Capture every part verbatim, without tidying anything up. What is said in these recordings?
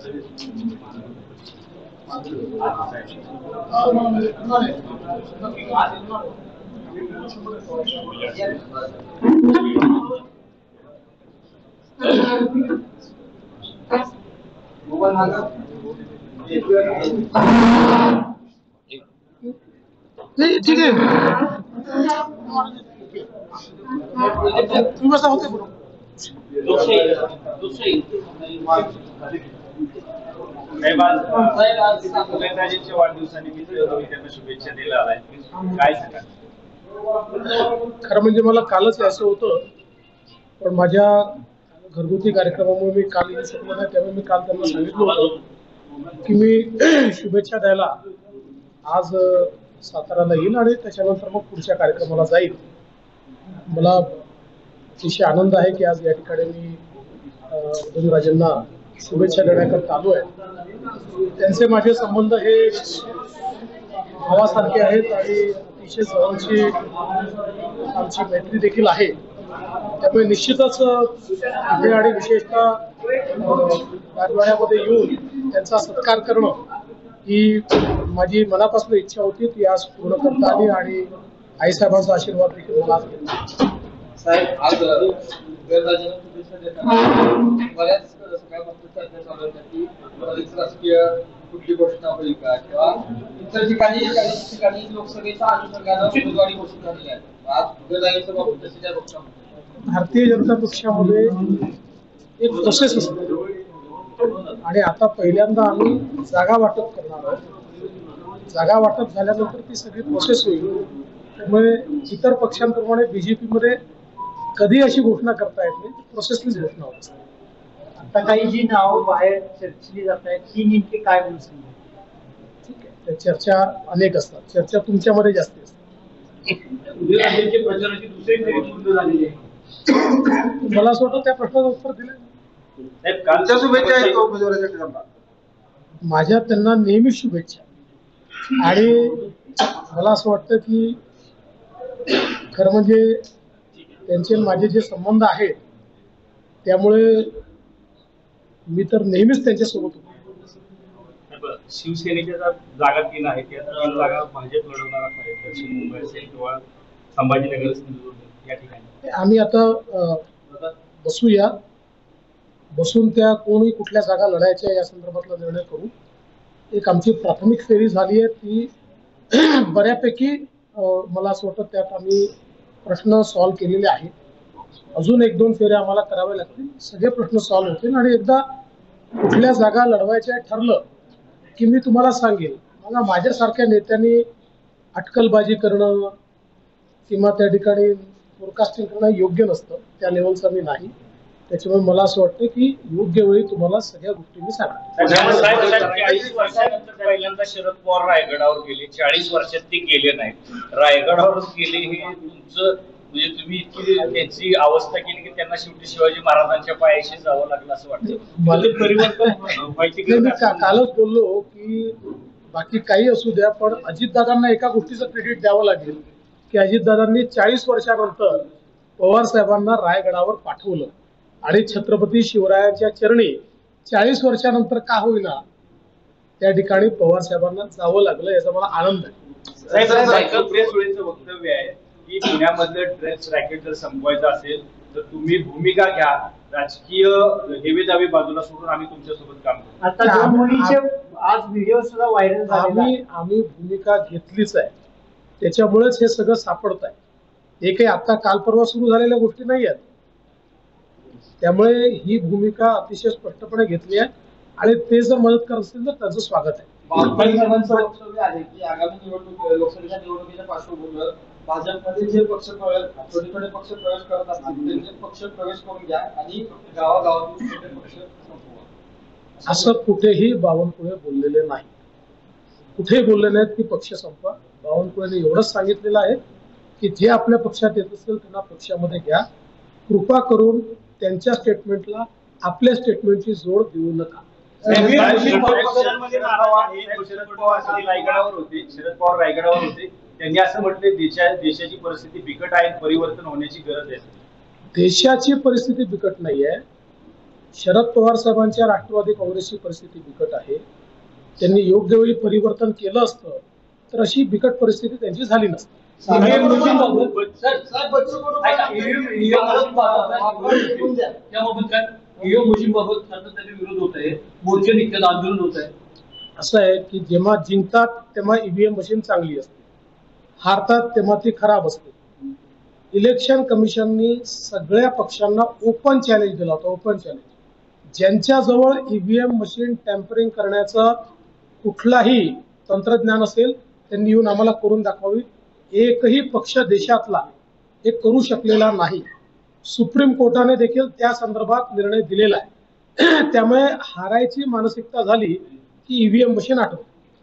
नहीं ठीक है तुम्ही बसा होते बोलो नेताजींच्या वाढदिवसानिमित्त तुम्ही त्यांना शुभेच्छा द्यायला आलाय, काय सांगा? खरं म्हणजे मला कालच यायचं होतं, पण माझ्या घरगुती कार्यक्रमामुळे मी काल येऊ शकलो नाही. त्यामुळे मी काल त्यांना सांगितलं होतं की मी शुभेच्छा द्यायला आज साताराला येईल आणि त्याच्यानंतर मग पुढच्या कार्यक्रमाला जाईल. मला अतिशय आनंद आहे की आज या ठिकाणी मी उदयनराजेंना शुभेच्छा देण्याकरता आलो आहे. त्यांचे माझे संबंध हे भावासारखे आहेत आणि अतिशय जवळची आमची मैत्री देखील आहे. त्यामुळे निश्चितच इथे आणि विशेषतः राजवाड्यामध्ये येऊन त्यांचा सत्कार करणं ही माझी मनापासून इच्छा होती, ती आज पूर्ण करता आली आणि आईसाहेबांचा आशीर्वाद देखील मला आज घेतला. साहेब आज उदयनराजेंना शुभेच्छा देताना बऱ्याच सकाळपासून चर्चा चालू होत्या की बरीच राजकीय कुठली घोषणा होईल का किंवा इतर ठिकाणी काही ठिकाणी लोकसभेच्या अनुषंगानं उमेदवारी घोषित झाली आहे. आज उदयनराजेंच्या बाबतीत तशी त्या पक्षामध्ये भारतीय जनता पक्षामध्ये एक प्रोसेस असते आणि आता पहिल्यांदा आम्ही जागा वाटप करणार आहोत. जागा वाटप झाल्यानंतर ती सगळी प्रोसेस होईल. त्यामुळे इतर पक्षांप्रमाणे बीजेपी मध्ये कधी अशी घोषणा करता येत नाही, प्रोसेसनीच घोषणा होत असते. आता काही जी नावं बाहेर चर्चली जात आहेत ती नेमकी काय म्हणून सांगा? ठीक आहे, चर्चा अनेक असतात, चर्चा तुमच्यामध्ये जास्ती असते. उदयनराजेंच्या प्रचाराची दुसरी फेरी पूर्ण झालेली आहे. मला असं वाटतं त्या प्रश्नाचं उत्तर दिलं. कालच्या शुभेच्छा आहेत उमेदवाराच्या. माझ्या त्यांना नेहमी शुभेच्छा आणि मला असं वाटतं की खरं म्हणजे त्यांचे माझे जे संबंध आहेत त्यामुळे मी तर नेहमीच त्यांच्यासोबत होतो. शिवसेनेच्या जागा तीन आहेत, त्या तीन जागा भाजप लढवणार आहेत. दक्षिण मुंबई असेल किंवा संभाजीनगर या ठिकाणी आम्ही आता बसूया, बसून त्या कोणी कुठल्या जागा लढायच्या या संदर्भातला निर्णय करू. एक आमची प्राथमिक फेरी झाली आहे, ती बऱ्यापैकी मला असं वाटतं त्यात आम्ही प्रश्न सॉल्व्ह केलेले आहेत. अजून एक दोन फेऱ्या आम्हाला कराव्या लागतील, सगळे प्रश्न सॉल्व्ह होतील आणि एकदा कुठल्या जागा लढवायच्या ठरलं की मी तुम्हाला सांगेन. मला माझ्यासारख्या नेत्यांनी अटकलबाजी करणं किंवा त्या ठिकाणी फोरकास्टिंग करणं योग्य नसतं, त्या लेवलचं मी नाही. त्याच्यामुळे मला असं वाटतं की योग्य वेळी तुम्हाला सगळ्या गोष्टी मी सांगतो. चाळीस वर्षानंतर पहिल्यांदा शरद पवार रायगडावर गेले, चाळीस वर्षात ते गेले नाहीत. रायगडावर गेले हे तुमचं म्हणजे तुम्ही इतकी त्यांची अवस्था केली की त्यांना शेवटी शिवाजी महाराजांच्या पायाशी जावं लागलं असं वाटतं. मला परिवर्तन माहिती मी कालच बोललो की बाकी काही असू द्या, पण अजितदादांना एका गोष्टीचं क्रेडिट द्यावं लागेल की अजितदादांनी चाळीस वर्षानंतर पवार साहेबांना रायगडावर पाठवलं आणि छत्रपती शिवरायांच्या चरणी चाळीस वर्षानंतर का होईना त्या ठिकाणी पवार साहेबांना जावं लागलं, याचा मला आनंद आहे. सायकल प्रेस वेळेचं वक्तव्य आहे की पुण्यामधलं ड्रग्स रॅकेट जर संपवायचं असेल तर तुम्ही भूमिका घ्या, राजकीय हेवेदावे बाजूला सोडून आम्ही तुमच्यासोबत काम करू. आता दोन मुलींचे आज व्हिडिओ सुद्धा व्हायरल झाले. आम्ही आम्ही भूमिका घेतलीच आहे, त्याच्यामुळेच हे सगळं सापडत आहे. हे काही आता काल परवा सुरू झालेल्या गोष्टी नाही आहेत. त्यामुळे ही भूमिका अतिशय स्पष्टपणे घेतली आहे आणि ते जर मदत करत असतील तर त्यांचं स्वागत आहे. वक्तव्य आहे की आगामी निवडणूक लोकसभेच्या निवडणुकीच्या पार्श्वभूमीवर भाजपमध्ये जे पक्ष प्रवेश छोटे छोटे पक्ष प्रवेश करत असतात त्यांचे पक्ष प्रवेश करून घ्या आणि गावागावातील छोटे पक्ष संपवा, असं कुठेही बावनकुळे बोललेले नाही. कुठेही बोलले नाहीत की पक्ष संपवा. बावनकुळेने एवढंच सांगितलेलं आहे की जे आपल्या पक्षात येत असेल त्यांना पक्षामध्ये घ्या. कृपा करून त्यांच्या स्टेटमेंटला आपल्या स्टेटमेंटची जोड देऊ नका. शरद पवार रायगडावर होते शरद पवार रायगडावर होते त्यांनी असं म्हटले देशा देशाची परिस्थिती बिकट आहे, परिवर्तन होण्याची गरज आहे. देशाची परिस्थिती बिकट नाही आहे, शरद पवार साहेबांच्या राष्ट्रवादी काँग्रेसची परिस्थिती बिकट आहे. त्यांनी योग्य वेळी परिवर्तन केलं असतं तर अशी बिकट परिस्थिती त्यांची झाली नसती. विरोध होत आहे, मोर्चे निघतात, आंदोलन होत आहे. असं आहे की जेव्हा जिंकतात तेव्हा ईव्हीएम मशीन चांगली असते, हारतात तेव्हा ती खराब असते. इलेक्शन कमिशननी सगळ्या पक्षांना ओपन चॅलेंज दिला होता. ओपन चॅलेंज, ज्यांच्याजवळ ईव्हीएम मशीन टॅम्परिंग करण्याचं कुठलाही तंत्रज्ञान असेल त्यांनी येऊन आम्हाला करून दाखवावी. एकही पक्ष देशातला हे करू शकलेला नाही. सुप्रीम कोर्टाने देखील त्या संदर्भात निर्णय दिलेला आहे. त्यामुळे हारायची मानसिकता झाली की ईव्हीएम मशीन आठवते.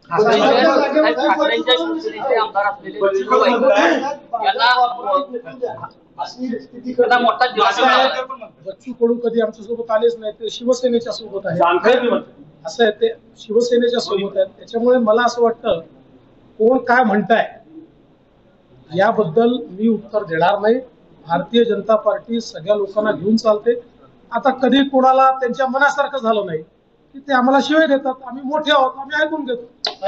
बच्चू कडू कधी आमच्या सोबत आलेच नाही, ते शिवसेनेच्या सोबत आहे. असं आहे, ते शिवसेनेच्या सोबत आहेत. त्याच्यामुळे मला असं वाटतं कोण काय म्हणताय याबद्दल मी उत्तर देणार नाही. भारतीय जनता पार्टी सगळ्या लोकांना घेऊन चालते. आता कधी कोणाला त्यांच्या मनासारखं झालं नाही की ते आम्हाला शिवाय देतात. आम्ही मोठे आहोत, आम्ही ऐकून घेतो.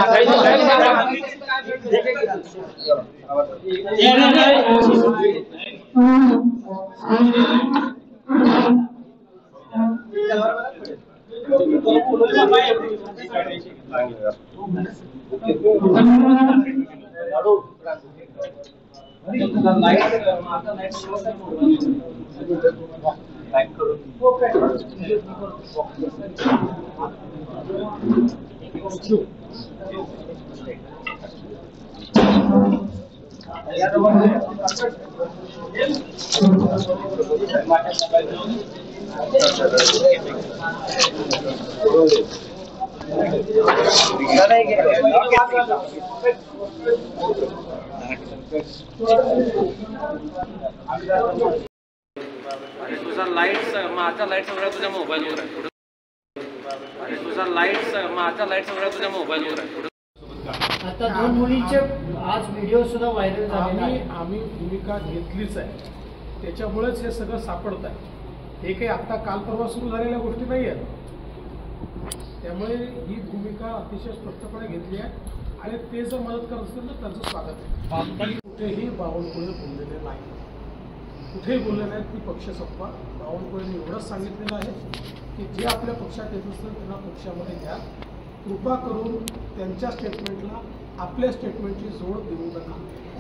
अरे तुझा लाईट माझा लाईट सगळा तुझ्या मोबाईलवर आहे. अरे तुझा लाईट माझा लाईट सगळा तुझ्या मोबाईलवर आहे. आता दोन मुलींचे आज व्हिडिओ सुद्धा व्हायरल झाले. आम्ही आम्ही भूमिका घेतलीच आहे, त्याच्यामुळेच हे सगळं सापडत आहे. हे काही आता काल परवा सुरू झालेल्या गोष्टी नाही आहेत. त्यामुळे ही भूमिका अतिशय स्पष्टपणे घेतली आहे आणि ते जर मदत करत असतील तर त्यांचं स्वागत आहे. कुठेही बावनकुळे बोललेले नाही, कुठेही बोलले नाहीत की पक्ष संपवा. बावनकुळेंनी एवढंच सांगितलेलं आहे की जे आपल्या पक्षात येत असतील त्यांना पक्षामध्ये घ्या. कृपा करून त्यांच्या स्टेटमेंटला आपल्या स्टेटमेंटची जोड देऊ नका.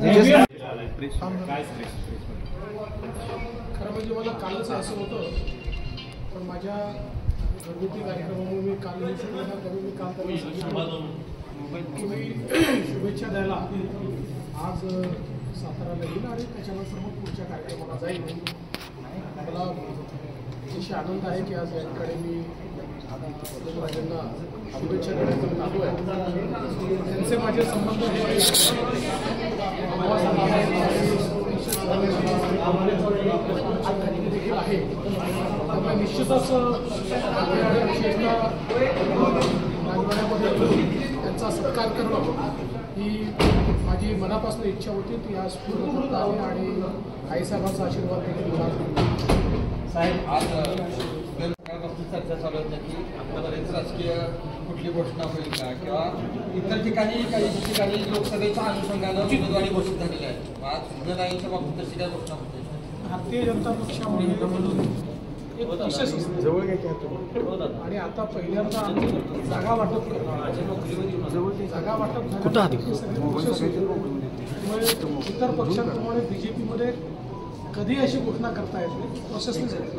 खरं म्हणजे मला कालच असं होतं, पण माझ्या घरगुती कार्यक्रमामुळे मी काल येऊ शकलो नाही. त्यामुळे मी काल त्यांनी सांगितलं की मी शुभेच्छा द्यायला आज साताराला येईल आणि त्याच्यानंतर मग पुढच्या कार्यक्रमाला जाईल. मला अतिशय आनंद आहे की आज या ठिकाणी मी राजांना शुभेच्छा देण्याचं चालू आहे. त्यांचे माझे संबंध हे देखील आहे. त्यामुळे निश्चितच विशेषतः राजवाड्यामध्ये त्यांचा सत्कार करणं ही माझी मनापासून इच्छा होती. ती आज पूर्ण करता आली आणि आईसाहेबांचा आशीर्वाद देखील मिळाला. साहेब, आज सकाळपासून चर्चा चालू होती की बरेच राजकीय कुठली घोषणा होईल का, किंवा इतर ठिकाणी काही ठिकाणी लोकसभेच्या अनुषंगानं उमेदवारी घोषित झालेली आहे. आज उमेदवारांच्या बाबतीत तशी काय घोषणा होते? भारतीय जनता पक्षामध्ये एक विशेष जवळ घ्यायचे आणि आता पहिल्यांदा जागा वाटप करणार. जागा वाटप त्यामुळे इतर पक्षांप्रमाणे बीजेपीमध्ये कधी अशी घोषणा करता येत नाही. प्रोसेसनेच घोषणा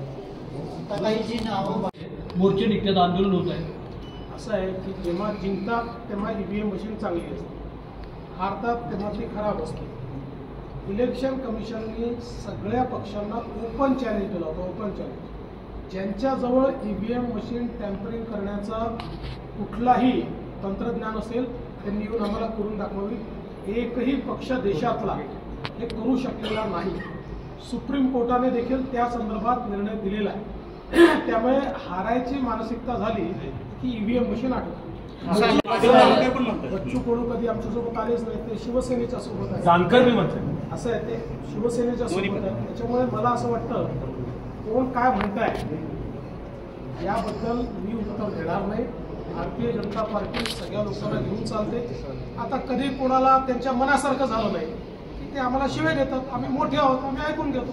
होत. मोर्चे निघतात, आंदोलन होत आहे. असं आहे की जेव्हा जिंकतात तेव्हा ईव्हीएम मशीन चांगली असते, हारतात तेव्हा ती खराब असते. इलेक्शन कमिशननी सगळ्या पक्षांना ओपन चॅलेंज दिला होता. ओपन चॅलेंज, ज्यांच्याजवळ ईव्हीएम मशीन टॅम्परिंग करण्याचं कुठलाही तंत्रज्ञान असेल त्यांनी येऊन आम्हाला करून दाखवावी. एकही पक्ष देशातला हे करू शकलेला नाही. सुप्रीम कोर्टाने देखील त्या संदर्भात निर्णय दिलेला आहे. त्यामुळे हारायची मानसिकता झाली की ईव्हीएम मशीन आठवते. बच्चू कडू कधी आमच्यासोबत आलेच नाही, ते शिवसेनेच्या सोबत आहे. जानकर मी म्हणतो असं आहे, ते शिवसेनेच्या सोबत आहे. त्याच्यामुळे मला असं वाटतं कोण काय म्हणताय याबद्दल मी उत्तर देणार नाही. भारतीय जनता पार्टी सगळ्या लोकांना घेऊन चालते. आता कधी कोणाला त्यांच्या मनासारखं झालं नाही की ते आम्हाला शिवाय देतात. आम्ही मोठे आहोत, आम्ही ऐकून घेतो.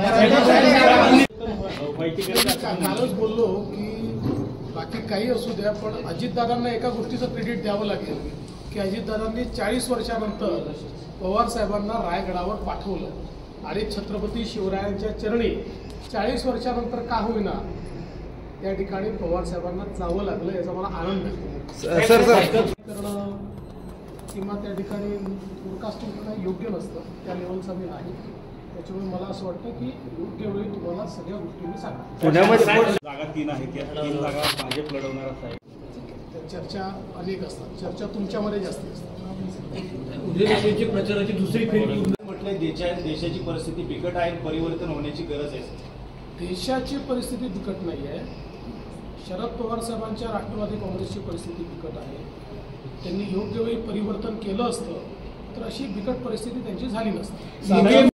कालच बोललो की बाकी काही असू द्या, पण अजितदादांना एका गोष्टीचं क्रेडिट द्यावं लागेल की अजितदादांनी चाळीस वर्षानंतर पवार साहेबांना रायगडावर पाठवलं आणि छत्रपती शिवरायांच्या चरणी चाळीस वर्षानंतर का होईना त्या ठिकाणी पवार साहेबांना जावं लागलं, याचा मला आनंद आहे. करणं किंवा त्या ठिकाणी फोरकास्टिंग करणं योग्य नसतं, त्या लेवलचा मी नाही. त्याच्यामुळे मला असं वाटतं की योग्य वेळी तुम्हाला सगळ्या गोष्टी मी सांगा. पुण्यामध्ये जागा तीन आहेत, त्या तीन जागा भाजप लढवणार आहे. चर्चा अनेक असतात, चर्चा तुमच्यामध्ये जास्त असतात. उद्योजकांची प्रचाराची दुसरी फेरी म्हटलं देशा देशाची परिस्थिती बिकट आहे, परिवर्तन होण्याची गरज आहे. देशाची परिस्थिती बिकट नाही आहे. शरद पवार साहेबांच्या राष्ट्रवादी काँग्रेसची परिस्थिती बिकट आहे. त्यांनी योग्य वेळी परिवर्तन केलं असतं तर अशी बिकट परिस्थिती त्यांची झाली नसती.